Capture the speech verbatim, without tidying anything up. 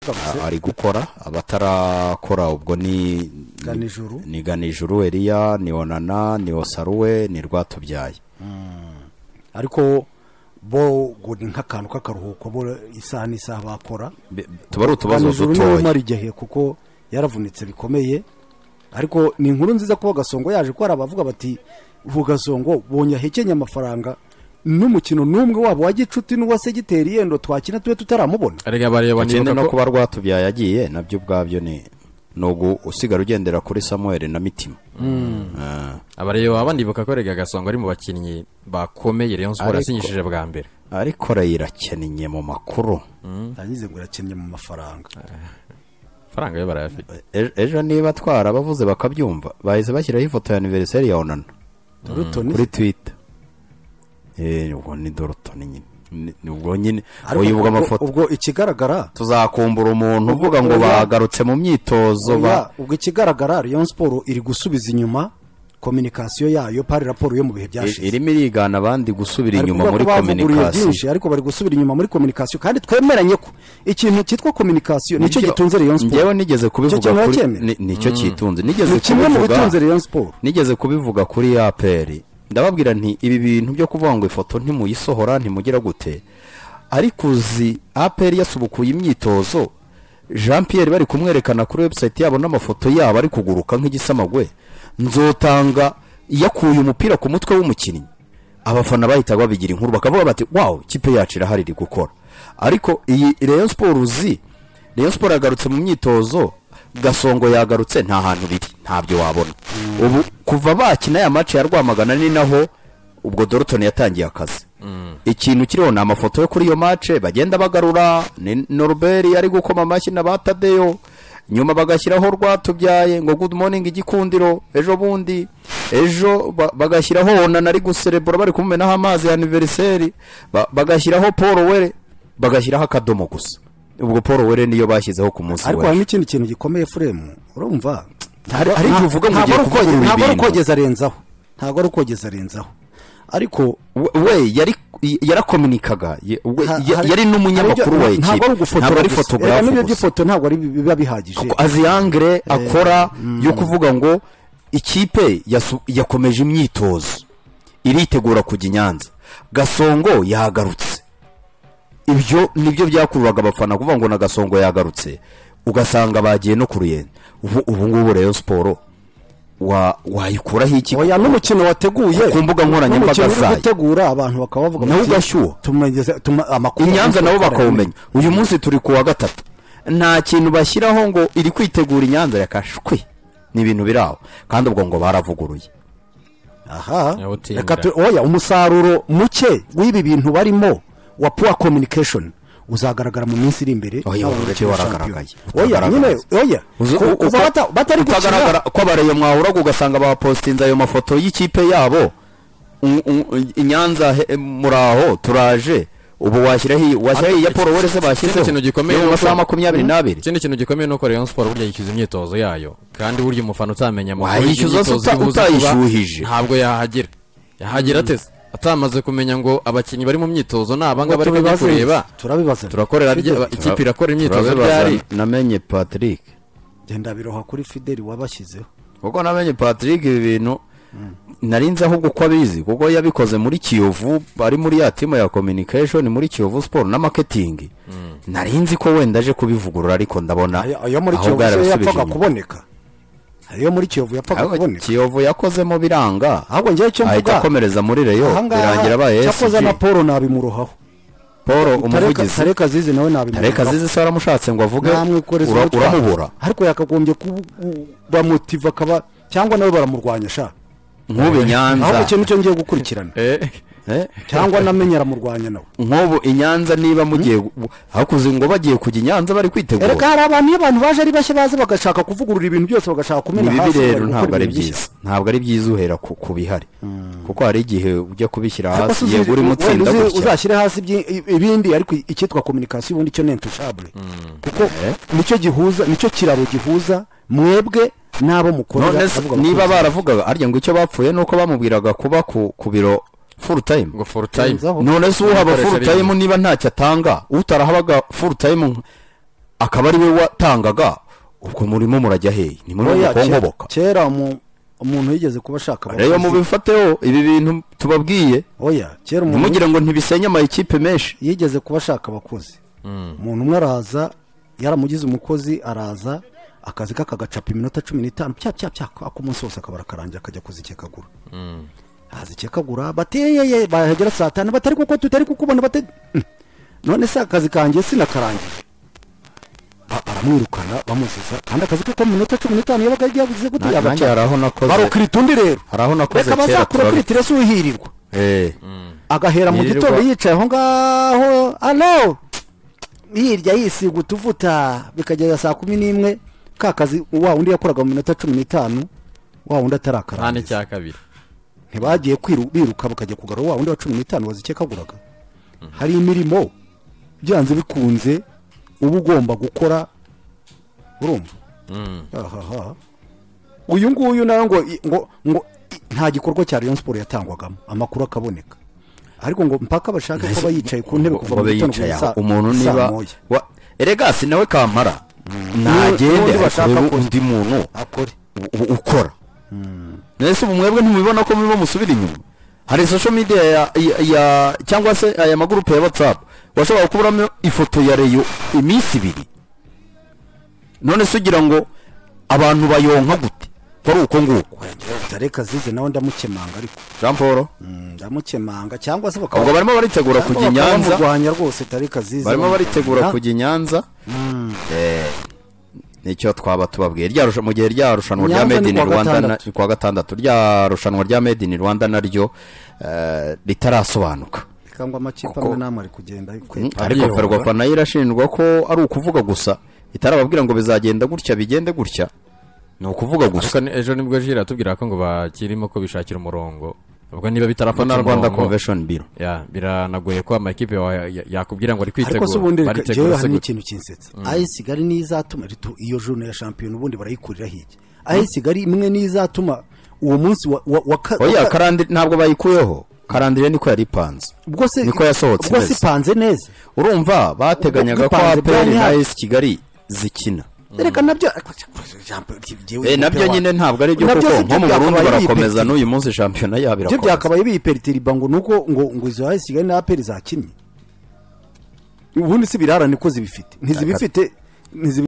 ari gukora abatarakora ubwo ni Ganijuru ni Ganijuru Elia ni Onana ni Osaruwe ni Rwatubyaye ariko bo gudi nk'akantu k'akaruhuko bo isaha n'isaha bakora tubaru tubazo dutoye mari gihe kuko yaravunitse bikomeye ariko ni inkuru nziza kuba Gasongo yaje ko arabavuga bati Gasongo bonya hekenya amafaranga n'umukino numwe wabo wa gicuti n'uwase giteri yendo twakina tube tutaramubona arega bareba niba no kuba Rwatubyaye yagiye nabyo ubwabyo ni nogo usigara ugendera kuri Samuel na Mitima abareba abandi bakakorega Gasongo ari mu bakinnyi bakomeye Rayon Sport asinyishije bwa mbere ariko rayirakenye mu makuru tanyize ngo irakenye mu mafaranga faranga yo barayafite ejo niba twara bavuze bakabyumva bahise bashyiraho ifoto ya anniversaire ya Onana kuri Twitter eh ubwo ni Dorotoni nyine ubwo nyine uyivuga amafoto ubwo ikigaragara tuzakumbura umuntu uvuga ngo bagarutse mu myitozo ba ubwo ikigaragara Rayon Sport iri gusubiza inyuma communication yayo pari raporo yo mu bihe byashize irimo irigana abandi gusubira inyuma muri communication ariko bari gusubira inyuma muri communication kandi twemeranye ko ikintu cyitwa communication nico gitunze Rayon Sport ngewe nigeze kubivuga kuri nico kitunze nigeze kubivuga nigeze kubivuga kuri A P R ndababwira nti ibi bintu byo kuvuga ngo ifoto ntimuyisohora ntimugira gute ariko uzi A P R yasubukuye imyitozo Jean Pierre bari kumwerekana kuri website yabo n'amafoto yabo ari kuguruka nk'igisamagwe nzotanga yakuye umupira ku mutwe w'umukinnyi abafana bahita babigira inkuru bakavuga bati wow kipe yacu irahari iri gukora ariko iyi Rayon Sport uzi Rayon Sport yagarutse mu myitozo Gasongo yagarutse nta hantu biri ntabyo wabona ubu kuva bakina ya match ya Rwamagana ni naho ubwo Dorotoni yatangiye akazi ikintu kiriho na amafoto yo kuri iyo match bagenda bagarura ni Norbert ari gukoma amashyi na Batadeyo nyuma bagashyiraho Rwatubyaye ngo good morning igikundiro ejo bundi ejo bagashyiraho Onana ari guserebura bari kumumenaho amazi ya anniversaire bagashyiraho Paul Were bagashyiraho akadomo gusa ubwo Paul Were niyo bashyizeho ku munsi ariko hari n'ikindi kintu gikomeye frame urumva hari uvuga ngo ugiye kuvugurura ibintu ntabwo ukogeza arenzaho ntabwo ari ukogeza arenzaho ariko we yari yarakomunikaga yari n'umunyamakuru we ntabwo ari photographe n'ibyo by'ifoto ntabwo ari biba bihagije azi angre akora yo kuvuga ngo ikipe yakomeje imyitozo iritegura kujya Nyanza Gasongo yagarutse ibyo nibyo byakururaga abafana kuvuga ngo na Gasongo yagarutse ugasanga bagiye no ku Ruyenzi ubu ngubu Rayon Sport wa wayikuraho iki oya n'umukino wateguye ku mbuga nkoranyambaga zayo gutegura abantu bakabavuga nawe ugashyuha tumageze amakuru Nyanza nabo bakawumenya uyu munsi turi ku wa gatatu nta kintu bashyiraho ngo iri kwitegura Nyanza yakashwe ni ibintu biraho kandi ubwo ngo baravuguruye aha reka oya umusaruro muke w'ibi bintu barimo wa poor communication uzagaragara mu minsi iri imbere oya waragaragaye oya nyine oya batari kugaragara ko abareye mwahura ugasanga bapostinze ayo mafoto y'ikipe yabo Nyanza muraho turaje ubu washyiraho washyiraho ya Paul Were se bashyizeho ikintu gikomeye mu masaha makumyabiri n'abiri ikindi kintu gikomeye nuko Rayon Sport burya yishyuza imyitozo yayo kandi burya umufana utamenya mu yishyuza utayishuhije ntabwo yahagira yahagira atese atamaze kumenya ngo abakinyi bari mu myitozo nabanga bari kureba turabibaza turakorera ikipe irakora imyitozo byari namenye Patrick genda biroha kuri Fidel wabashyizeho kuko namenye Patrick ibi bintu narinze ahubwo ko abizi kuko yabikoze muri Kiyovu bari muri ya team ya communication muri Kiyovu Sport na marketing narinzi ko wenda aje kubivugurura ariko ndabona ayo muri Kiyovu yapfaga kuboneka ayo muri Kiyovu yapfaga kuboneka Kiyovu yakozemo biranga ahubwo ngiye cyo mvuga akomereza muri Rayon birangira baye cyakoze na Paul nabimurohaho Paul umuvugizi Tareka Zizi nawe nabimurohaho Tareka Zizi se aramushatse ngo avuge uramubura ariko yakagombye kuba motive akaba cyangwa nawe baramurwanya sha nk'ubu Nyanza aho ikintu cyo ngiye gukurikirana eh cyangwa namenyera murwanya nawe nk'ubu Inyanza niba mugiye hakuze ngo bagiye kujya Nyanza bari kwitegura reka hari abantu y'abantu baje ari bashye baze bagashaka kuvugurura ibintu byose bagashaka kumena hasi rero ntabwo ari byiza ntabwo ari byiza uhera ku bihari kuko hari igihe ujya kubishyira hasi yego uri mutsinda gutya uzashyire hasi ibindi ariko ikitwa communication ubundi cyo n'intouchable kuko nicyo gihuza nicyo kiraro gihuza mwebwe nabo mukorera niba baravugaga arya ngo icyo bapfuye nuko bamubwiraga kuba ku biro full time ngo full time none se uhaba full time niba ntacyo atanga utarahabaga full time akaba ari we watangaga ubwo murimo murajya hehe ni muri mukongoboka kera umuntu yigeze kuba ashaka rero mubifateho ibi bintu tubabwiye oya kera umuntu mugira ngo ntibisenya ama equipe menshi yigeze kuba ashaka abakozi umuntu umwe araza yaramugize umukozi araza akazi kakagacapa iminota cumi n'itanu pya pya pya ako munsi wose akabara karangira akajya kuzikekagura azikekagura bateye bahagera saa tanu batari kuko tutari kukubona bate none se akazi kanjye sinakarangiye baramwirukana bamuziza kandi akazi ko mu minota cumi n'itanu yabaga yagize gute yabaca haraho nakoze barokiritundi rero haraho nakoze kera bazakura kritire suhirirwa eh agahera mu gitondo yicaye aho ngaho allo hirya yisiga utuvuta bikagera saa kumi n'imwe ka kazi wa undi yakoraga mu minota cumi n'itanu wa undi atarakara nane cya kabiri ntibagiye kwiruka bakajya kugara wa undi wa cumi n'itanu wazikekaguraga hari imirimo byanze bikunze ubu ugomba gukora urumva aha uyu nguyu nawe ngo ngo ngo nta gikorwa cya Rayon Sport yatangwagamo amakuru akaboneka ariko ngo mpaka bashaka ko bayicaye ku ntebe kuva mu gitondo umuntu niba eregasi nawe kamara nagende bashaka ko undi muntu akore ukora nese umwebwe ntimubibona ko mubo musubira inyuma hari social media ya, ya, ya cyangwa se aya magroupe ya WhatsApp washobora kuburamo ifoto ya Reyo iminsi ibiri none sugira ngo abantu bayonka gute kuri uko nguko tareka zize nawe ndamukemanga ariko Jean Paul ndamukemanga cyangwa se bakaba barimo baritegura kujya Nyanza mugwanya rwose tareka zize barimo baritegura kujya Nyanza eh nicyo twaba tubabwiye rya mu gihe rya rushanwa rya Made in Rwanda kwa gatandatu rya rushanwa rya Made in Rwanda naryo ritarasobanuka kangwa amakipe amwe namwe ari kugenda ariko Ferwafa nayo irashinjwa ko ari ukuvuga gusa itarababwira ngo bizagenda gutya bigende gutya ni ukuvuga gusa ejo nibwo jira tubwira ko ngo bakirimo ko bishakira umurongo ubwo niba bitarapfa na Rwanda Convention Bureau ya biranagoye ko ama equipe yakubwira ngo ari kwitegura ariko subundi jewe hari ikintu kinsetsa ayi sigari nizatuma iyo journée ya champion ubundi barayikurira hiki ayi sigari imwe nizatuma uwo munsi wa oya karandi ntabwo bayikuyeho karandire niko yari panze ubwo se niko yasohotse ubwo se panze neza urumva bateganyaga ko A P R na A S Kigali zikina reka nabyo eh nabyo nyine ntabwo ari byo kuko nko mu Burundi barakomeza n'uyu munsi champion yabira byo byakabaye bipertiriba ngo nuko ngo ngo izo A S Kigali na A P R zakinnye ubundi si birarane ko zibifite ntizibifite